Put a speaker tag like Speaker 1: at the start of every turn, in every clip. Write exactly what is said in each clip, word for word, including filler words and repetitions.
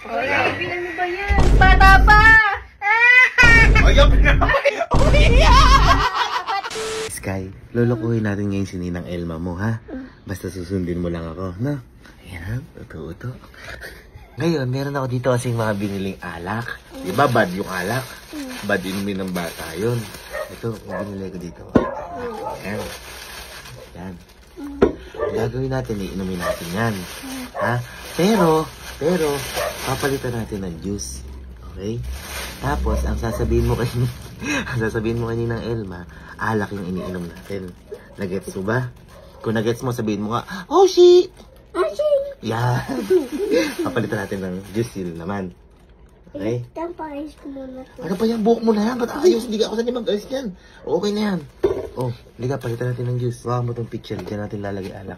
Speaker 1: Oy, ano ba yan? Bata pa!
Speaker 2: Ayaw na! Sky, lulukuhin natin ngayon si Ninang Elma mo, ha? Basta susundin mo lang ako, no? Ayan, uto-uto. Ngayon, meron ako dito kasing mga biniling alak. Diba, bad yung alak? Bad inumin ng bata yun. Ito, binili ko dito. Ayan. Ayan. Gagawin natin, iinumin natin yan. Ha? Pero, pero, papalitan natin ng juice. Okay? Tapos, ang sasabihin mo kay ang sasabihin mo kanina ng Elma, alak yung iniinom natin. Nagets mo ba? Kung nagets mo, sabihin mo ka, oh shit! Oh shit! Yan. Papalitan natin ng juice yun naman. Okay?
Speaker 1: Tampayos ko muna.
Speaker 2: Ano pa yan? Buhok mo na yan. Ba't ayos? Hindi ka ako saan mag-ayos yan. Okay na yan. Oh, hindi ka, palitan natin ng juice. Huwag mo itong picture. Diyan natin lalagay alak.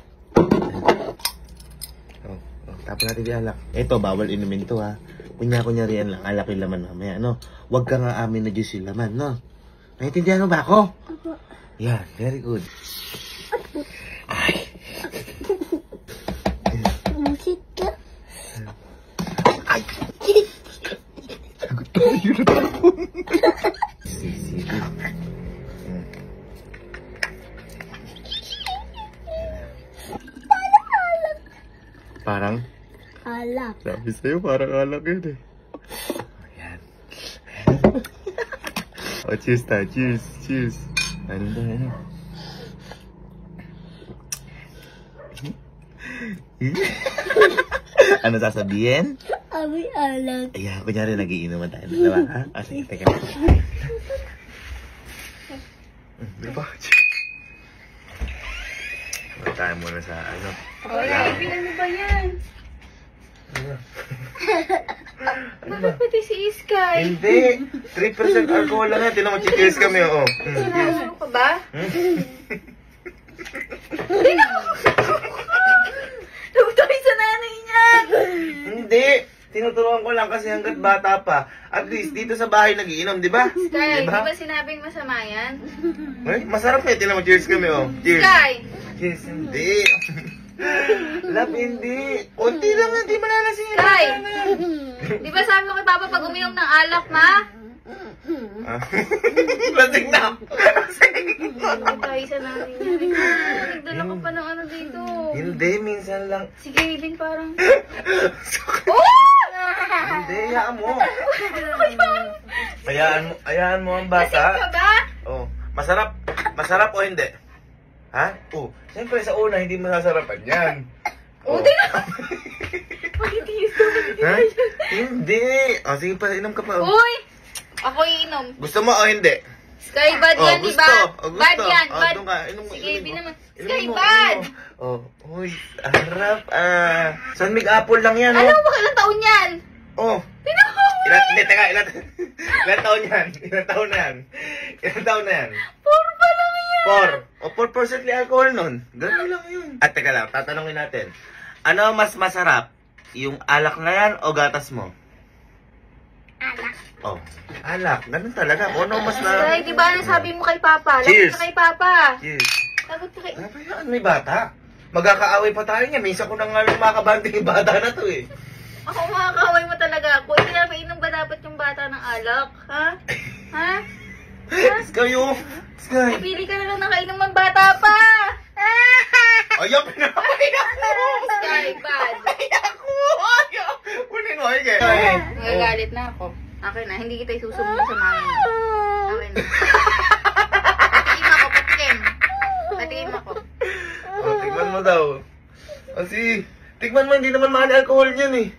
Speaker 2: Oh, oh, tapos natin di alak. Ito, bawal inumin to, ha. Kunya-kunyari yan lang. Alak yung laman mamaya, no? Huwag ka nga amin na juice yung laman, no? Naintindihan mo ba ako?
Speaker 1: Opo.
Speaker 2: Yan, very good. Ay.
Speaker 1: Musit ka?
Speaker 2: Ay. Sagot tayo na tapon. Sige. Parang?
Speaker 1: Alak.
Speaker 2: Sabi sa'yo, parang alak yun eh. Ayan. O, cheers tayo. Cheers. Cheers. Ano ba, ano? Ano sasabihin?
Speaker 1: Abi alak.
Speaker 2: Ayan, kunyari nagiinuman tayo. Diba, ha? O, sige, teka. Diba? Huwag tayo muna sa ano.
Speaker 1: Oy, ano ba yan? Bakit pati si Sky?
Speaker 2: Hindi. three percent alcohol lang yan. Tinan mo, chikils kami, oo.
Speaker 1: Sinasaro ka ba? Huwag tayo sa nanay niya!
Speaker 2: Hindi. Tinuturuan ko lang kasi hanggat bata pa. At least dito sa bahay nagiinom, di ba?
Speaker 1: Sky,
Speaker 2: Diba?
Speaker 1: di ba sinabing masama yan?
Speaker 2: Ay, masarap eh. Tinan mo, cheers kami, oh. Cheers.
Speaker 1: Sky!
Speaker 2: Cheers, hindi. Love, hindi. Kunti lang, hindi malalasing.
Speaker 1: Sky! Di ba sabi mo kay Papa pag uminom ng alak, ma?
Speaker 2: Ah. Lasing na. Lasing.
Speaker 1: Huwag tayo sa nanay niya. Nagdala ko pa ng ano dito.
Speaker 2: Hindi, minsan lang.
Speaker 1: Sige, Aiden, parang...
Speaker 2: Oh! Hindi, hayaan mo. Hayaan mo, hayaan mo ang
Speaker 1: Lasing
Speaker 2: bata.
Speaker 1: ka ba?
Speaker 2: Oh, masarap. Masarap o hindi? Ha? Oh, siyempre sa una hindi masasarapan yan.
Speaker 1: Oh, di na! Pagkitiyos ko,
Speaker 2: Ha? Hindi. O, sige pa, inom ka pa. Oh.
Speaker 1: Uy! Ako iinom.
Speaker 2: Gusto mo o hindi?
Speaker 1: Sky, bad
Speaker 2: Oh,
Speaker 1: yan, di
Speaker 2: gusto.
Speaker 1: ba?
Speaker 2: Oh, gusto.
Speaker 1: Bad yan,
Speaker 2: Oh,
Speaker 1: bad.
Speaker 2: doon ka. Inom mo,
Speaker 1: Sige,
Speaker 2: inom
Speaker 1: Aiden
Speaker 2: mo.
Speaker 1: naman.
Speaker 2: Inom
Speaker 1: Sky,
Speaker 2: mo,
Speaker 1: bad!
Speaker 2: inom mo. Oh, uy, harap ah. Sunmig apple lang yan,
Speaker 1: Alam
Speaker 2: oh.
Speaker 1: mo ba ilang taon yan?
Speaker 2: Oh.
Speaker 1: Tinakaw!
Speaker 2: Ilan, hindi, teka, ilan, ilan taon yan? Ilan taon na yan? Ilan taon na yan?
Speaker 1: Four pa lang yan!
Speaker 2: Four. O, four percent alcohol nun. Ganun lang yun. At teka lang, tatanungin natin. Ano mas masarap? Yung alak na yan o gatas mo?
Speaker 1: Alak.
Speaker 2: Oh, alak. Ganun talaga. O, ano mas na...
Speaker 1: Sky, di ba nasabi mo kay Papa? Lagot
Speaker 2: Cheers.
Speaker 1: ka kay Papa.
Speaker 2: Cheers.
Speaker 1: Lagot ka kay...
Speaker 2: Ano ba yan? May bata. Magkakaaway pa tayo niya. Minsan ko nang nga makabanding yung bata na to eh.
Speaker 1: Ako makakaway mo talaga ako. Hindi na mainom ba dapat yung bata ng alak? Ha? Ha?
Speaker 2: Sky, oh. Sky.
Speaker 1: Pili ka na lang nakainom ng bata pa!
Speaker 2: Ayaw na. Ayaw mo.
Speaker 1: Sky, bad.
Speaker 2: Ayaw mo. Ayaw. Kunin mo. Okay.
Speaker 1: Nagagalit na ako. Akin na, hindi kita isusumbong sa mami mo. Akin na. Patikim ako, patikim. Patikim ako.
Speaker 2: Oh, tikman mo daw. Kasi, tikman mo, hindi naman mahal alcohol yan eh.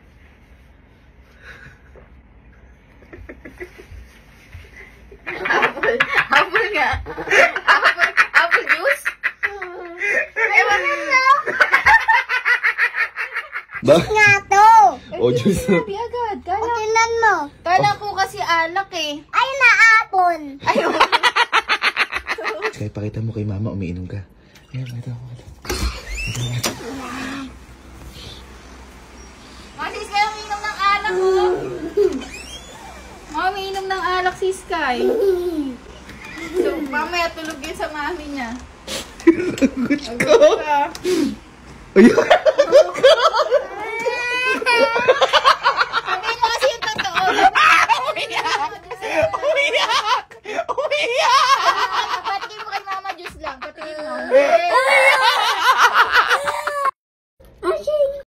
Speaker 1: Apple. Apple nga. Apple, apple juice? Ewan na na.
Speaker 2: Ba?
Speaker 1: Nga to.
Speaker 2: Oh, juice.
Speaker 1: Sabi agad. Kala,
Speaker 3: Tingnan mo.
Speaker 1: kala ko kasi alak eh.
Speaker 3: Ay, naapon.
Speaker 1: Ayun.
Speaker 2: Kaya pakita mo kay mama, umiinom ka. Ayan, ito, ito.
Speaker 1: Masis kayo umiinom ng alak oh. Mga umiinom ng alak si Sky. So, mamaya tulog yun sa mami niya.
Speaker 2: Good ko.
Speaker 1: Ka.
Speaker 2: Ayun.
Speaker 1: Hindi.